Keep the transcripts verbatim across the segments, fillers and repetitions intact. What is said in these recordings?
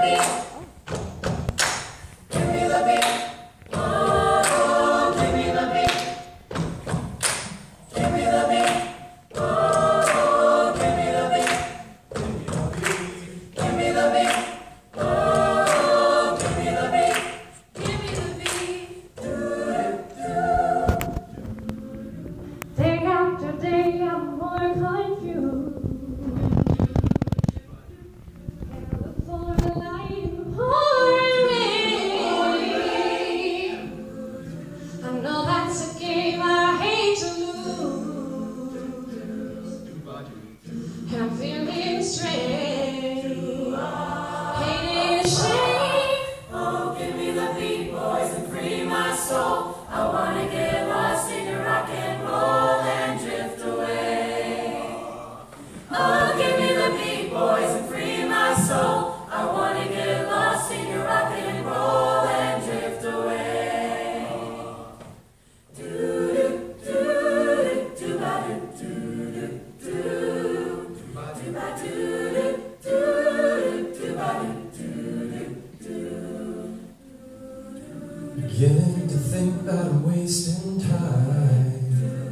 Beginning to think that I'm wasting time.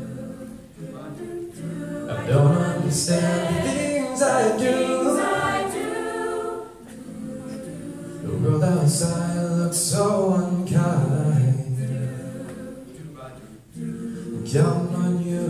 I don't understand the things I do. The world outside looks so unkind. I'm counting on you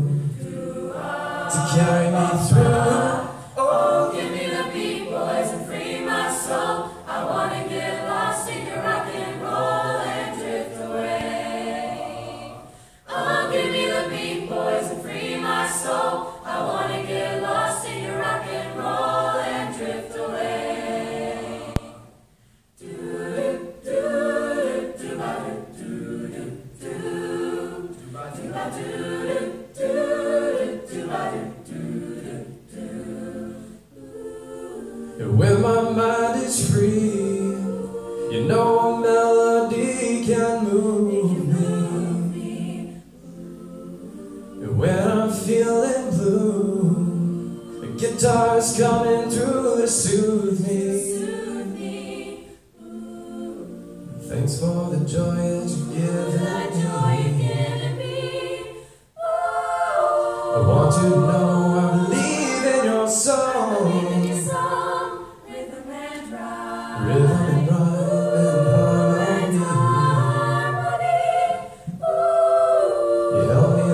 to carry me through. Oh, give me the beat, boys, and free my soul. I wanna get lost in your rock and roll and drift away. Oh, give me the beat, boys, and free my soul. I wanna get lost in your rock and roll and drift away. Do do do do ba do do do do do ba do do do do ba do do do. When my mind is free, you know a melody can move me. And when I'm feeling blue, the guitar's coming through to soothe me. Thanks for the joy that you've given me. I want you to know I believe in your song. Rhythm and rhyme and harmony. You help me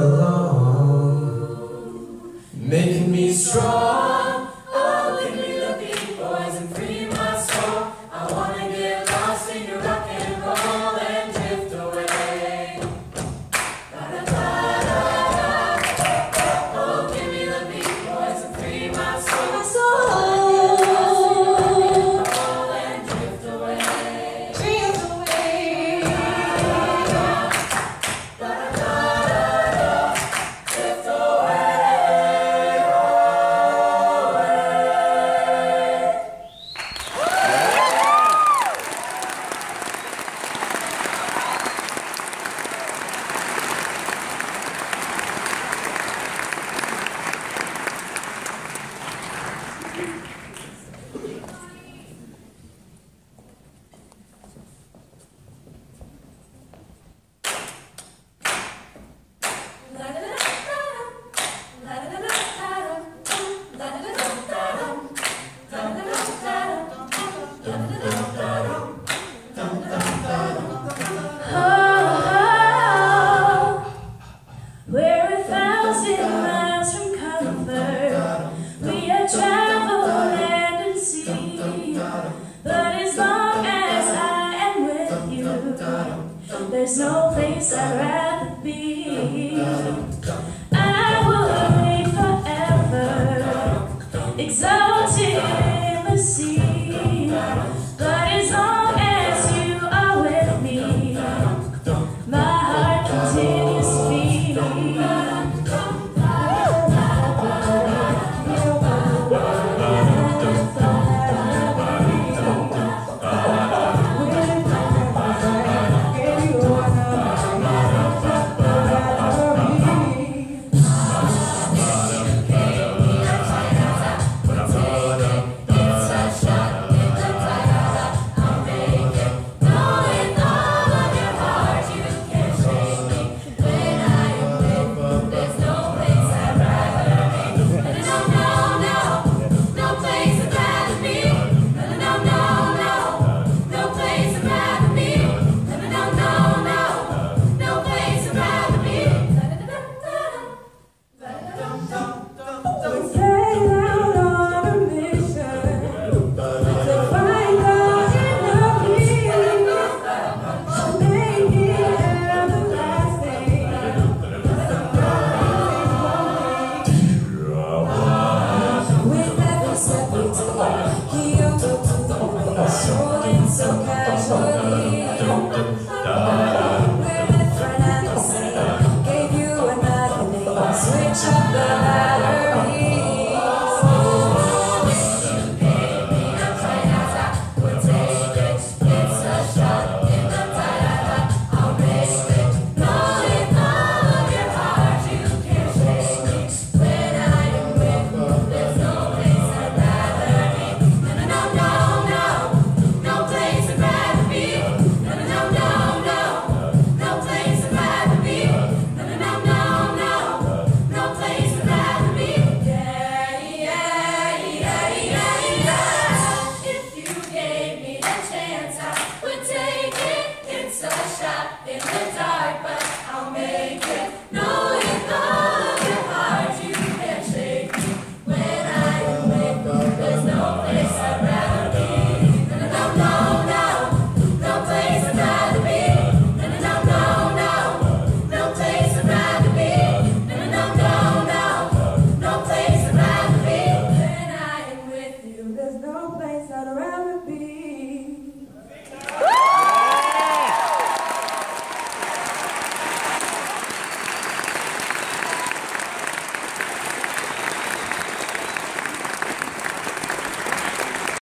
along, making me strong. Oh, give me the beat, boys, and free my soul. I wanna get lost in your rock and roll and drift away. Da-da-da-da-da. Oh, give me the beat, boys, and free my soul. My soul. There's no place I'd rather be. I would wait forever, exalted in the sea. But as long as you are with me, my heart continues to beat. It's a shot in the dark. every day. He overflew me, strolling so casually. We're different and the same. Gave you another name. Switch up the batteries. There's no